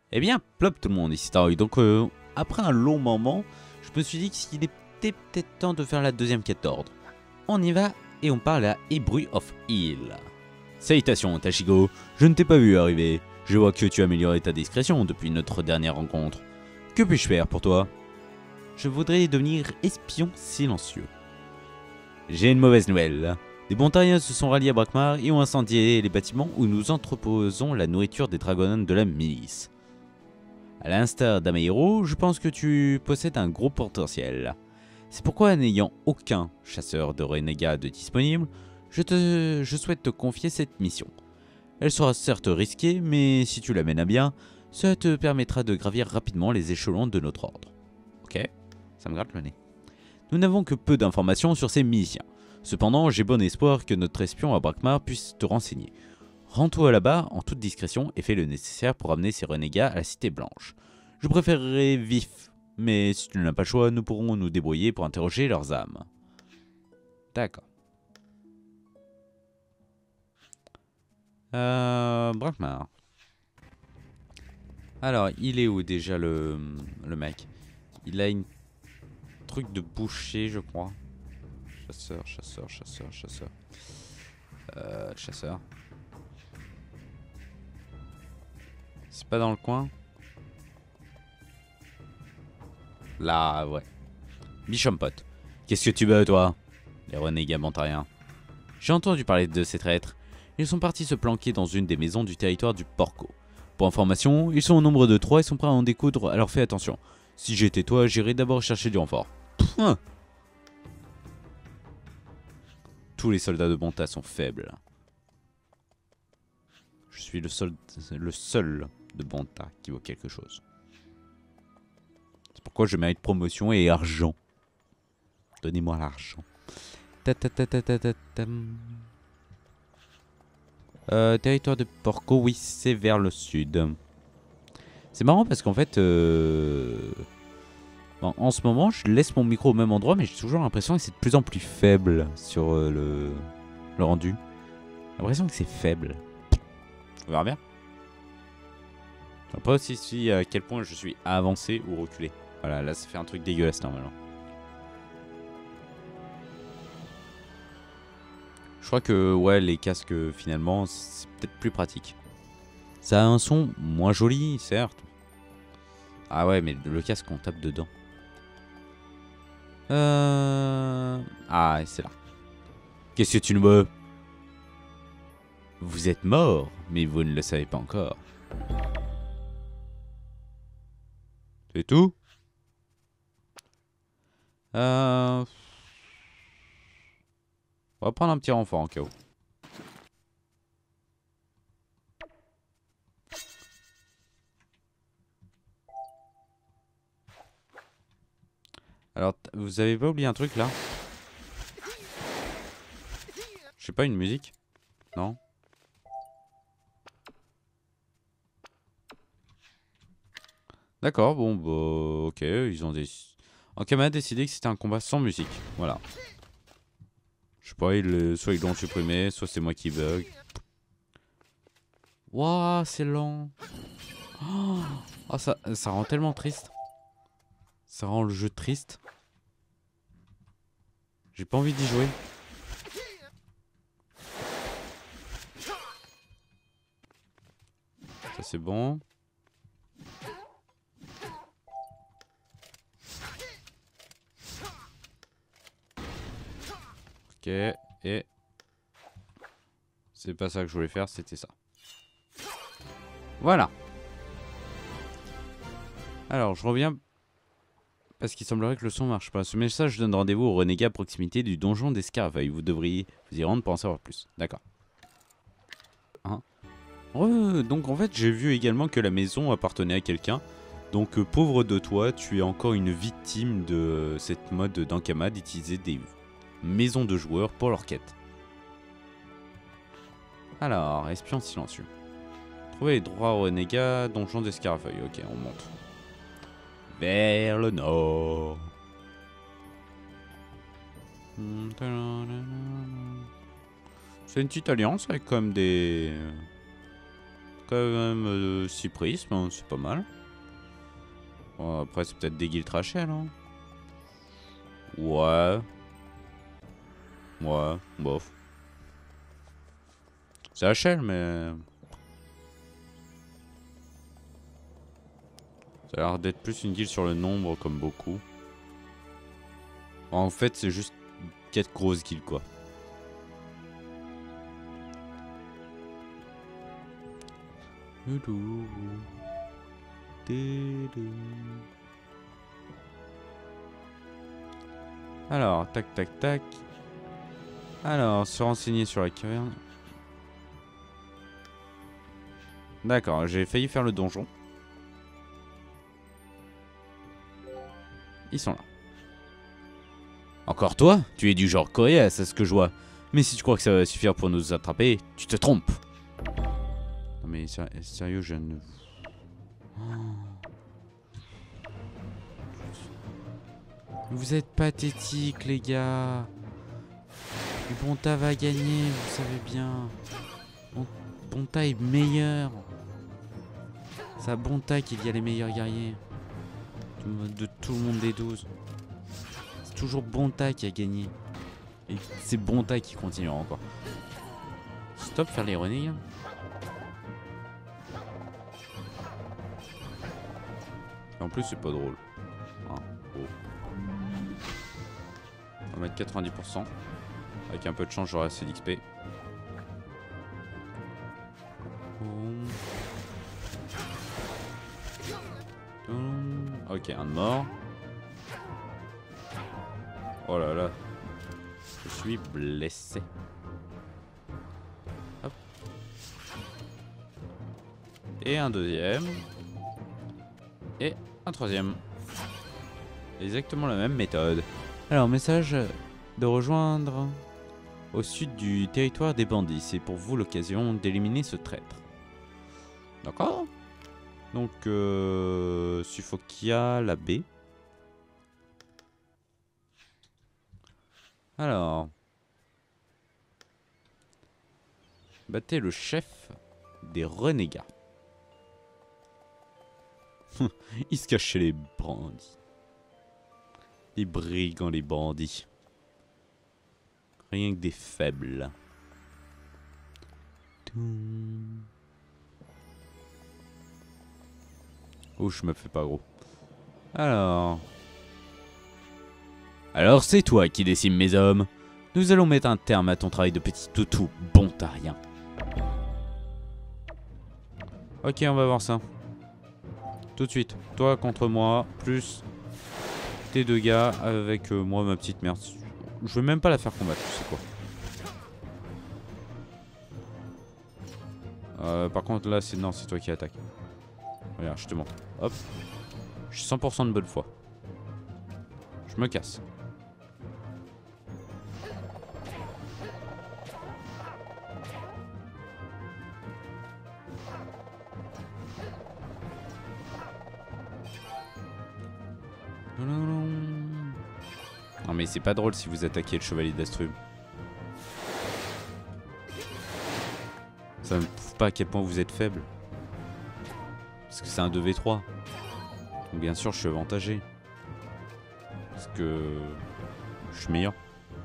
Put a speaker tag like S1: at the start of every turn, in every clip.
S1: Eh bien, plop tout le monde, ici Staroy. Donc, après un long moment, je me suis dit qu'il était peut-être temps de faire la deuxième quête d'ordre. On y va et on parle à Ebru of Hill. Salutations, Tachiko. Je ne t'ai pas vu arriver. Je vois que tu as amélioré ta discrétion depuis notre dernière rencontre. Que puis-je faire pour toi? Je voudrais devenir espion silencieux. J'ai une mauvaise nouvelle. Des Bontariens se sont ralliés à Brakmar et ont incendié les bâtiments où nous entreposons la nourriture des Dragonnes de la milice. À l'instar d'Amairo, je pense que tu possèdes un gros potentiel. C'est pourquoi, n'ayant aucun chasseur de renégats disponible, je souhaite te confier cette mission. Elle sera certes risquée, mais si tu la mènes à bien, ça te permettra de gravir rapidement les échelons de notre ordre. Ok, ça me gratte le nez. Nous n'avons que peu d'informations sur ces miliciens. Cependant, j'ai bon espoir que notre espion à Brakmar puisse te renseigner. Rends-toi là-bas en toute discrétion et fais le nécessaire pour amener ces renégats à la Cité Blanche. Je préférerais vif, mais si tu n'as pas le choix, nous pourrons nous débrouiller pour interroger leurs âmes. D'accord. Brakmar. Alors, il est où déjà le mec? Il a une truc de boucher, je crois. Chasseur, chasseur, chasseur, chasseur. Chasseur. C'est pas dans le coin? Là, ouais. Bichompot. Qu'est-ce que tu veux, toi? Les renégats montariens. J'ai entendu parler de ces traîtres. Ils sont partis se planquer dans une des maisons du territoire du Porco. Pour information, ils sont au nombre de 3 et sont prêts à en découdre, alors fais attention. Si j'étais toi, j'irais d'abord chercher du renfort. Pfff. Tous les soldats de Bonta sont faibles. Je suis le seul de Bonta qui vaut quelque chose. C'est pourquoi je mérite promotion et argent. Donnez-moi l'argent. Territoire de Porco, oui, c'est vers le sud. C'est marrant parce qu'en fait, en ce moment, je laisse mon micro au même endroit, mais j'ai toujours l'impression que c'est de plus en plus faible sur le rendu. J'ai l'impression que c'est faible. On verra bien. Je sais pas si à quel point je suis avancé ou reculé. Voilà, là ça fait un truc dégueulasse normalement. Je crois que ouais, les casques finalement c'est peut-être plus pratique. Ça a un son moins joli, certes. Ah ouais, mais le casque on tape dedans. Ah, c'est là. Qu'est-ce que tu ne veux? Vous êtes mort, mais vous ne le savez pas encore. C'est tout? On va prendre un petit renfort en cas où. Alors, vous avez pas oublié un truc là? Je sais pas, une musique? Non? D'accord, bon, bah, ok, ils ont des... Ankama a décidé que c'était un combat sans musique, voilà. Je sais pas, soit ils l'ont supprimé, soit c'est moi qui bug. Wouah, c'est lent. Oh, ça rend tellement triste. Ça rend le jeu triste. J'ai pas envie d'y jouer. Ça c'est bon. Ok, et... C'est pas ça que je voulais faire, c'était ça. Voilà. Alors, je reviens... Parce qu'il semblerait que le son marche pas. Ce message donne rendez-vous au renégat à proximité du donjon des Scarfeuilles. Vous devriez vous y rendre pour en savoir plus. D'accord. Hein. Donc en fait, j'ai vu également que la maison appartenait à quelqu'un. Donc pauvre de toi, tu es encore une victime de cette mode d'Ankama d'utiliser des maisons de joueurs pour leur quête. Alors, espion silencieux. Trouver les droits renégats, donjon des Scarfeuilles. Ok, on monte. Vers le nord. C'est une petite alliance avec comme des quand même 6 prismes, hein, c'est pas mal. Bon, après, c'est peut-être des guildes trachées, non? Ouais. Ouais, bof. C'est HL, mais... Ça a l'air d'être plus une guilde sur le nombre, comme beaucoup. En fait, c'est juste 4 grosses guildes, quoi. Alors, tac, tac, tac. Alors, se renseigner sur la caverne. D'accord, j'ai failli faire le donjon. Ils sont là. Encore toi? Tu es du genre coriace, c'est ce que je vois. Mais si tu crois que ça va suffire pour nous attraper, tu te trompes. Non mais sérieux, je ne... Vous êtes pathétiques, les gars. Bonta va gagner, vous savez bien. Bonta est meilleur. C'est à Bonta qu'il y a les meilleurs guerriers. De tout le monde des 12. C'est toujours Bonta qui a gagné. Et c'est Bonta qui continuera encore. Stop faire les renégats. En plus, c'est pas drôle. Ah, oh. On va mettre 90%. Avec un peu de chance, j'aurai assez d'XP. Ok, un de mort. Oh là là. Je suis blessé. Hop. Et un deuxième. Et un troisième. Exactement la même méthode. Alors, message de rejoindre au sud du territoire des bandits. C'est pour vous l'occasion d'éliminer ce traître. D'accord? Donc, Suffokia, la baie. Alors. Battez le chef des renégats. Il se cache chez les bandits. Les brigands, les bandits. Rien que des faibles. Oh, je me fais pas gros. Alors c'est toi qui décimes mes hommes. Nous allons mettre un terme à ton travail de petit toutou bontarien. Ok, on va voir ça. Tout de suite. Toi contre moi, plus tes deux gars avec moi, ma petite merde. Je veux même pas la faire combattre, tu sais quoi. Par contre là, c'est non, c'est toi qui attaque. Regarde, je te montre. Hop. Je suis 100% de bonne foi. Je me casse. Non mais c'est pas drôle si vous attaquez le chevalier d'Astrub. Ça ne prouve pas à quel point vous êtes faible. Parce que c'est un 2v3. Donc bien sûr je suis avantagé. Parce que je suis meilleur.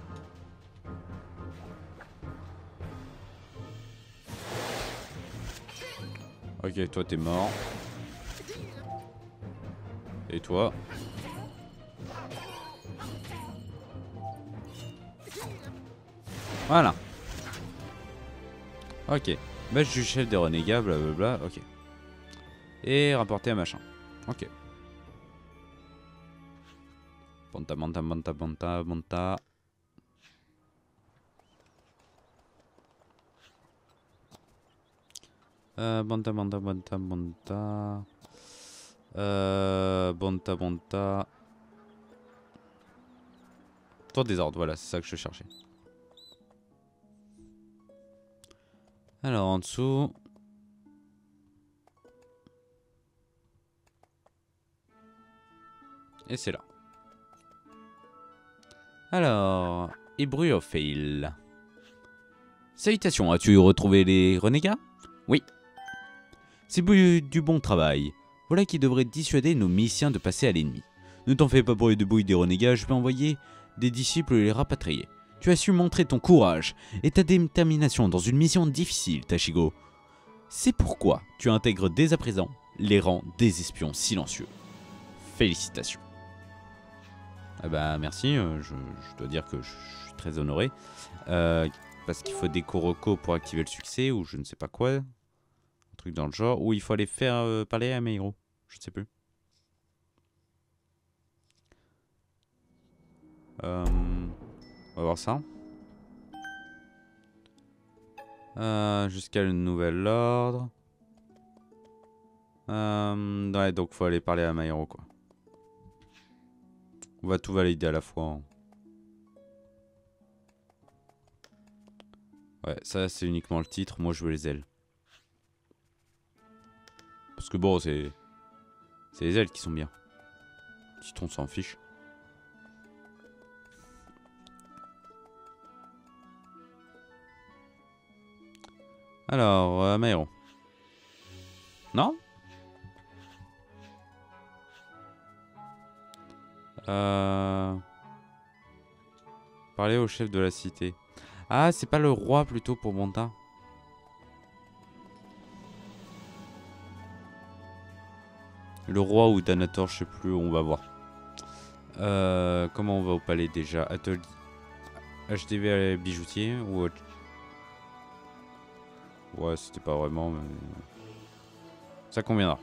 S1: Ok, toi t'es mort. Et toi? Voilà. Ok. Badge du chef des renégats, blablabla. Ok. Et rapporter un machin. Ok. Bonta, bonta, bonta, bonta, bonta. Bonta, bonta, bonta, bonta. Bonta, bonta. Tour des ordres, voilà, c'est ça que je cherchais. Alors, en dessous. Et c'est là. Alors, Ibriofail. Salutations, as-tu retrouvé les renégats? Oui. C'est du bon travail. Voilà qui devrait dissuader nos Mysiens de passer à l'ennemi. Ne t'en fais pas pour les débrouilles des renégats, je vais envoyer des disciples les rapatrier. Tu as su montrer ton courage et ta détermination dans une mission difficile, Tashigo. C'est pourquoi tu intègres dès à présent les rangs des espions silencieux. Félicitations. Ah bah merci, je dois dire que je suis très honoré. Parce qu'il faut des Koroko pour activer le succès ou je ne sais pas quoi. Un truc dans le genre. Ou il faut aller faire parler à mes héros. Je ne sais plus. On va voir ça. Jusqu'à le nouvel ordre. Ouais, donc faut aller parler à Maïro quoi. On va tout valider à la fois. Hein. Ouais, ça c'est uniquement le titre. Moi je veux les ailes. Parce que bon, c'est les ailes qui sont bien. Si on s'en fiche. Alors, Maïro. Non? Parler au chef de la cité. Ah, c'est pas le roi plutôt pour Bonta. Le roi ou Danator, je sais plus, on va voir. Comment on va au palais déjà? Atelier. HDV bijoutier ou... Ouais, c'était pas vraiment... Mais... Ça conviendra.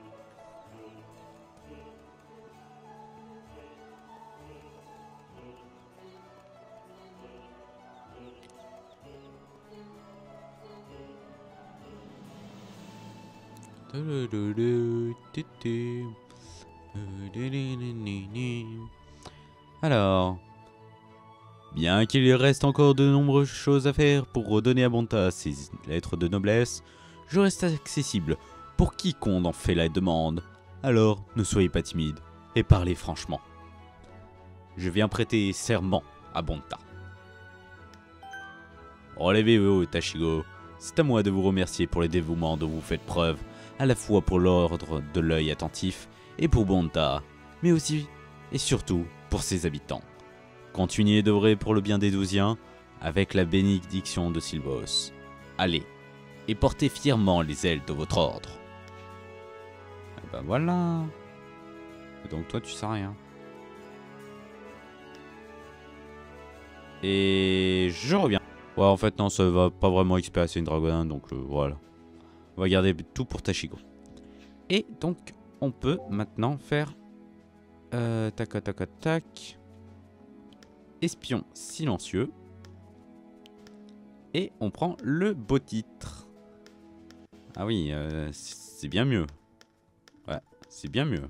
S1: Alors, bien qu'il y reste encore de nombreuses choses à faire pour redonner à Bonta ses lettres de noblesse, je reste accessible pour quiconque en fait la demande. Alors, ne soyez pas timide et parlez franchement. Je viens prêter serment à Bonta. Relevez-vous, Tashigo. C'est à moi de vous remercier pour le dévouement dont vous faites preuve, à la fois pour l'ordre de l'œil attentif et pour Bonta, mais aussi et surtout pour ses habitants. Continuez d'œuvrer pour le bien des Douziens avec la bénédiction de Sylvos. Allez, et portez fièrement les ailes de votre ordre. Et ben voilà. Et donc toi tu sais rien. Et je reviens. Ouais, en fait non, ça va pas vraiment XP assez une Dragon, donc voilà. On va garder tout pour Tashigo. Et donc, on peut maintenant faire... tac, tac, tac. Espion silencieux. Et on prend le beau titre. Ah oui, c'est bien mieux. Ouais, c'est bien mieux.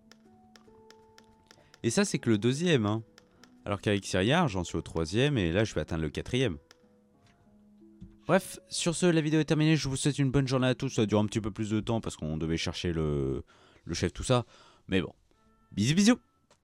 S1: Et ça, c'est que le deuxième. Hein. Alors qu'avec Syria, j'en suis au troisième. Et là, je vais atteindre le quatrième. Bref, sur ce, la vidéo est terminée. Je vous souhaite une bonne journée à tous. Ça dure un petit peu plus de temps parce qu'on devait chercher le chef, tout ça. Mais bon, bisous bisous.